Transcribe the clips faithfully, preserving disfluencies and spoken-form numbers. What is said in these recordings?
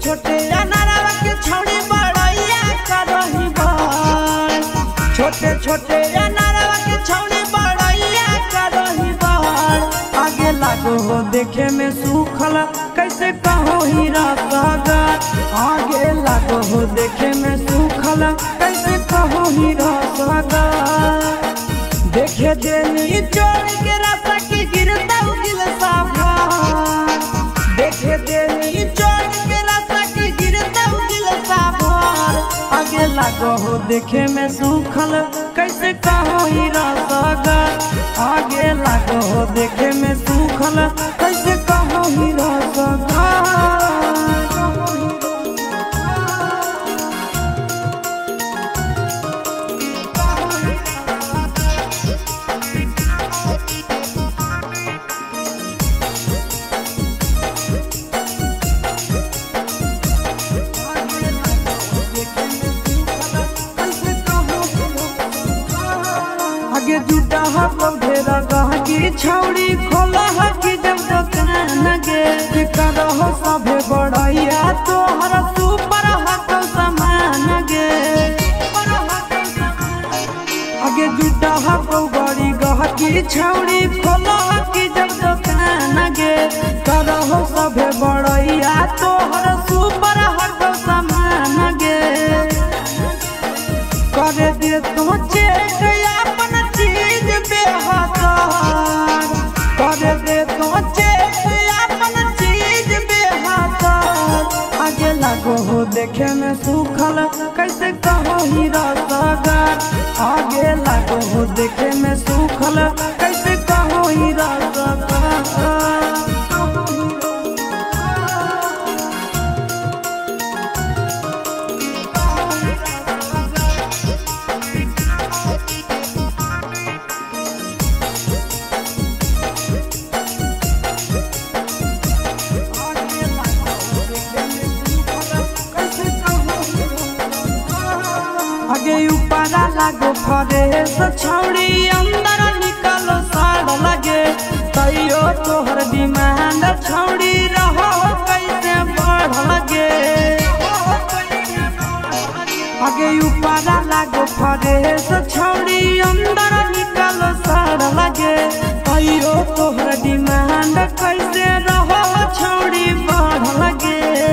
छोटे अनारवा के छौड़ी बड़ैया करही बड़, छोटे छोटे अनारवा के छौड़ी बड़ैया करही बड़। आगे लागो हो देखे में सूखल कैसे कहो हीरा सागर, आगे लागो हो देखे में सूखल कैसे कहो हीरा सागर। देखे देनी चोर के रास्ता की गिरता दिल साफा, देखे देनी चोर के रास्ता की गिरता दिल साफा। आगे लागो हो देखे में सूखल कैसे कहो हीरा सागर, आगे लागो हो देखे में सूखल कैसे कहो हीरा सागर। आगे जुटा है पौधेरा गह की छौड़ी खोला है कि जब दुकान गे कर हो सभे बड़ैया तोहर सुपर हक समान गे। आगे जुटा है पौगड़ी गह की छौड़ी खोला है कि जब दुकान गे कर हो सभे बड़ैया तोहर सुपर हक समान गे। करे दे तो चेक अपन चीज बेहतर, करे दे तो चेक अपन चीज बेहतर। आगे लागो हो देखे में सूखल कैसे कहो हीरा सागर, आगे लागो हो देखे में सूखल कैसे कहो हीरा सागर। आगे ऊपरा लागो फरेस छौड़ी अंदर निकलो साड़ लगे, तैयो तोहर डिमांड छौड़ी रहो कैसे बढ़ लगे। आगे ऊपरा लागो फरेस छौड़ी अंदर निकलो साड़ लगे, तैयो तोहर डिमांड कैसे रहो छौड़ी बढ़ लगे।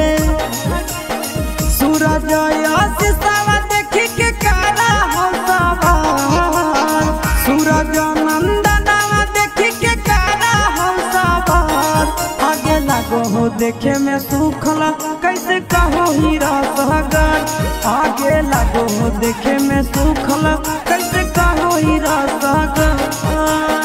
सूरज आशीष देखी के काला हो सवार, सूरज नंदनवा देखी के काला हो सवार। आगे लागो हो देखे में सूखल कैसे कहो हीरा सागर, आगे लागो हो देखे में सूखल कैसे कहो हीरा सागर।